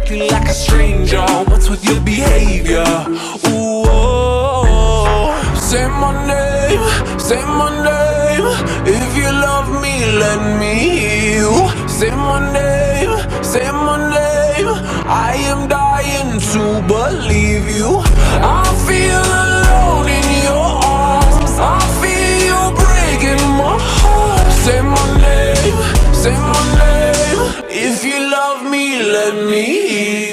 acting like a stranger. What's with your behavior? Ooh, oh. Say my name, say my name. If you love me, let me hear you. Say my name, say my name. I am dying to believe you. I feel alone in your arms. I feel you breaking my heart. Say my name, say my name. If you love me, let me hear you.